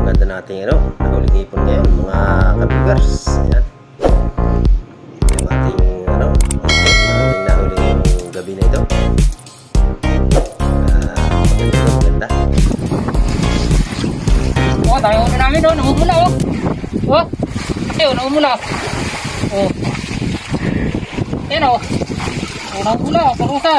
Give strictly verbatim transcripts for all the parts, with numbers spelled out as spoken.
ganda nating ano, nahuling ipon ngayon mga kabibers. Ayan. Yung ating ano, ipon, ating nahuling yung gabi na ito. Uh, maganda ito, maganda. Oh, tayo na namin doon, namumula oh. Oh, ayun, namumula. Oh. Ayan oh. Oh, namumula, parusan.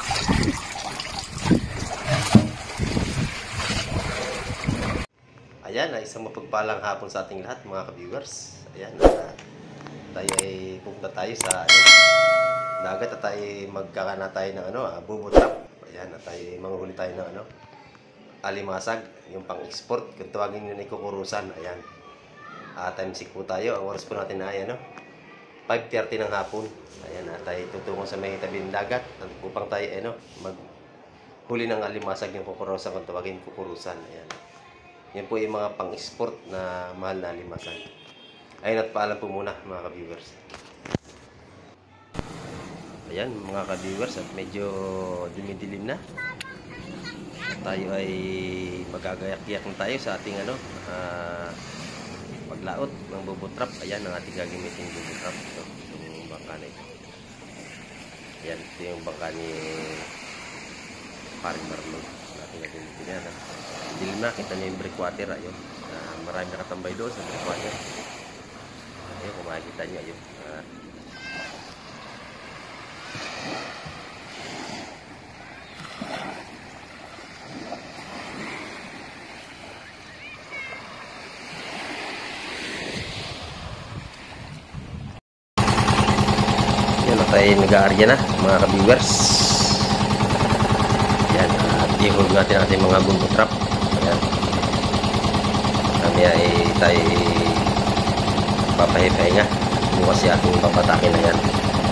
Ayan, isang mapagpalang hapon sa ating lahat mga ka-viewers. Ayan, uh, tayo ay pupunta tayo sa ano, dagat at tayo magkakana tayo ng ano, uh, bubutrap. Ayan, at tayo manguhuli tayo ng ano, alimasag, yung pang-export, kung tawagin nyo na kukurusan. Ayan, uh, time sick po tayo. Ang oras po natin ay ano, five thirty ng hapon. Ayan, at tayo tutungo sa may tabi ng dagat upang tayo ano, maghuli ng alimasag yung kukurusan, kung tawagin kukurusan. Ayan. Yan po yung mga pang-export na mahal na alimasag. Ayun, at paalam po muna mga ka-viewers. Ayan mga ka-viewers, at medyo dumidilim na. At tayo ay magagayak-gayak na tayo sa ating ano, uh, paglaot ng bubutrap. Ayan ang ating gagamitin bubutrap. Ito, itong bangka na ito. Ayan, ito yung bangka ni Paring Marlon. Natin gagamitin yan. Dilim na, kita niyo yung breakwater. Ayun, uh, marami nakatambay doon sa breakwater. Ayun, kung makikita niyo, ayun. Uh, yan na tayo nag-aarya na, mga ka-viewers. Yan, at uh, ihulog natin natin mga bumbo trap. Ayan. Kami ay tayo papahipahinga. Bukas si ating papatakin na yan.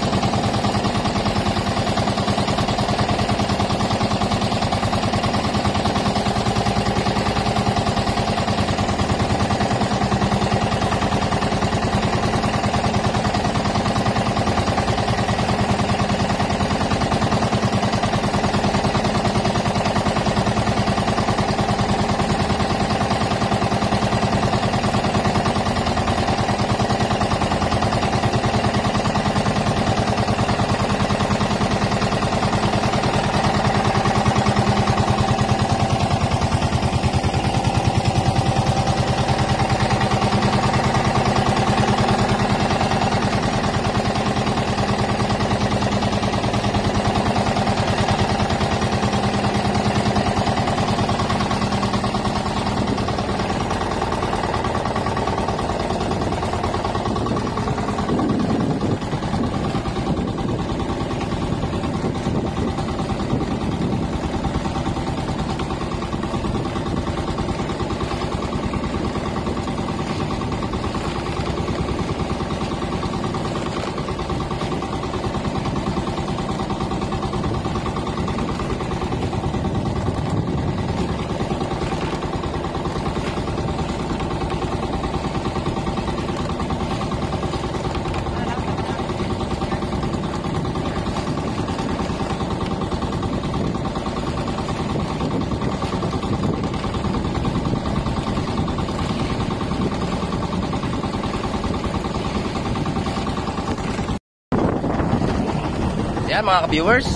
Yan mga ka-viewers,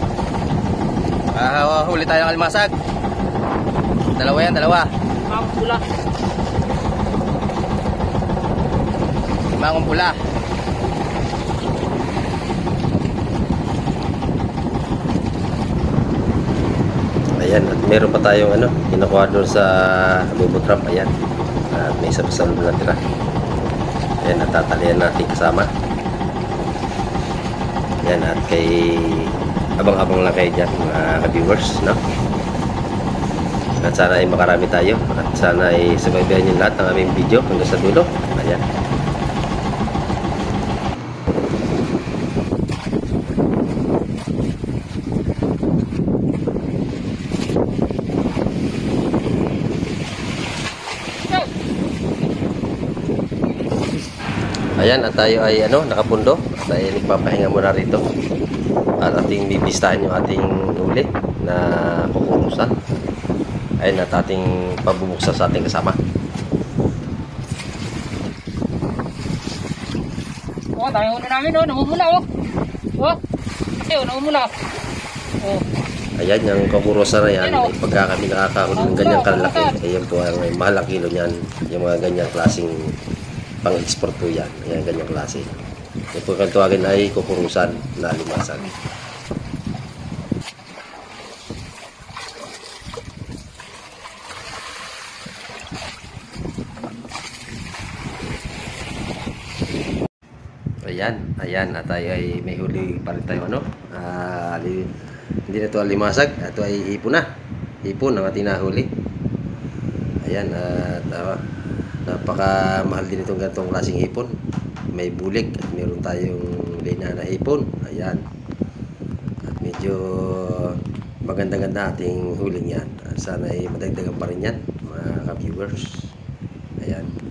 uh, huli tayo ng alimasag. Dalawa yan, dalawa. Mangong pula. Mangong pula. Ayan, at meron pa tayong ano, kinukuha doon sa bubutrap. Ayan, at may isa pa sa loob na tira. Ayan, natatalian natin kasama. Yan, at kay abang-abang lang kayo dyan mga ka-viewers, no? At sana ay makarami tayo at sana ay subaybayan yung lahat ng aming video hanggang sa dulo. Ayan. Ayan, at tayo ay ano, nakapundo. At tayo nagpapahinga muna rito. At ating bibistahan yung ating uli na kukurusan. Ayun at ating pabubuksan sa ating kasama. Oh, dami huli namin oh, namumula oh. Oh, ayun, namumula. Oh, Ayan, yung kakurosa na yan, Ayan, oh. pagka kami nakakahuli ng ganyang kalalaki, ayan po ang mahal ang kilo niyan, yung mga ganyang klaseng pang-export po yan, ayan, ganyang klase. Yung po kang tuwagin ay kukurusan na limasag. Ayan, ayan, at tayo ay may huli pa rin tayo, ano, ah, li, hindi na ito limasag, ito ay ipon na, ipon ang ating nahuli. Ayan, at uh, napakamahal din itong ganitong klaseng ipon, may bulik at meron tayong lina na ipon, ayan, at medyo maganda-ganda ating huling yan. Sana ay madagdagan pa rin yan, mga ka-viewers. Ayan.